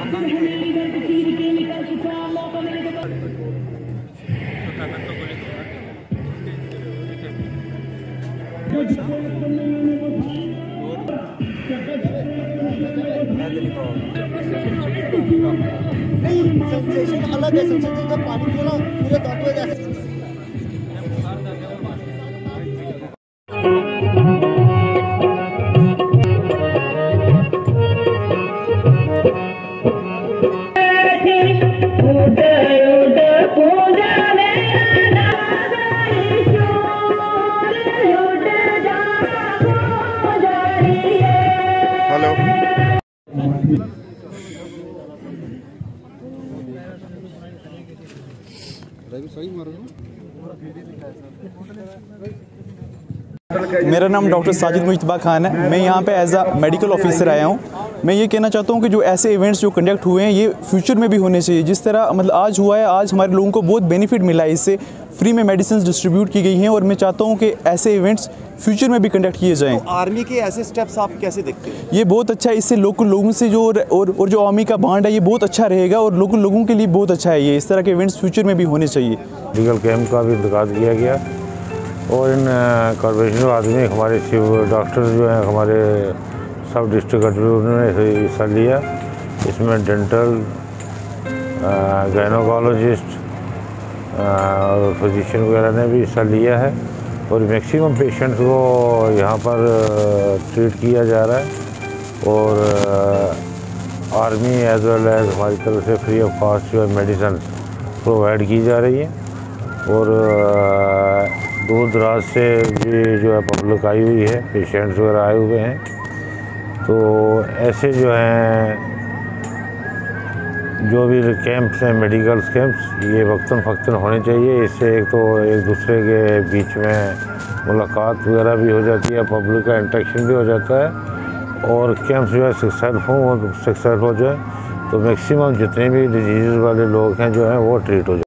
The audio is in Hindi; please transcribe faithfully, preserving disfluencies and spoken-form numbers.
सेंसेशन अलग है, सेंसेशन जब पानी पियो ना पूरे दांतों में जैसे मेरा नाम डॉक्टर साजिद मुश्तबा खान है। मैं यहाँ पे एज अ मेडिकल ऑफिसर आया हूँ। मैं ये कहना चाहता हूँ कि जो ऐसे इवेंट्स जो कंडक्ट हुए हैं ये फ्यूचर में भी होने चाहिए। जिस तरह मतलब आज हुआ है, आज हमारे लोगों को बहुत बेनिफिट मिला है, इससे फ्री में मेडिसिन डिस्ट्रीब्यूट की गई हैं और मैं चाहता हूँ कि ऐसे इवेंट्स फ्यूचर में भी कंडक्ट किए जाएँ। तो आर्मी के ऐसे स्टेप्स आप कैसे देखते हैं? ये बहुत अच्छा है, इससे लोकल लोगों से जो और, और और जो आर्मी का बांड है ये बहुत अच्छा रहेगा और लोकल लोगों के लिए बहुत अच्छा है। ये इस तरह के इवेंट्स फ्यूचर में भी होने चाहिए। मेडिकल कैंप का भी इंतकाद किया गया और इन कॉर्पोरेशन आदमी हमारे सिविल डॉक्टर जो हैं हमारे सब डिस्ट्रिक्ट उन्होंने हिस्सा लिया। इसमें डेंटल, गायनोकोलॉजिस्ट और फिजिशियन वगैरह ने भी हिस्सा लिया है और मैक्सिमम पेशेंट्स को यहाँ पर ट्रीट किया जा रहा है और आर्मी एज वेल एज हमारी तरफ से फ्री ऑफ कॉस्ट जो है मेडिसिन प्रोवाइड की जा रही है और दूर दराज से भी जो है पब्लिक आई हुई है, पेशेंट्स वगैरह आए हुए हैं। तो ऐसे जो हैं जो भी कैंप्स हैं, मेडिकल कैंप्स, ये वक्तन फ़क्तन होने चाहिए। इससे एक तो एक दूसरे के बीच में मुलाकात वगैरह भी हो जाती है, पब्लिक का इंटरेक्शन भी हो जाता है और कैंप्स जो है सक्सेसफुल हो सक्सेसफुल हो जाए तो मैक्सिमम जितने भी डिजीज़ वाले लोग हैं जो हैं वो ट्रीट हो जाए।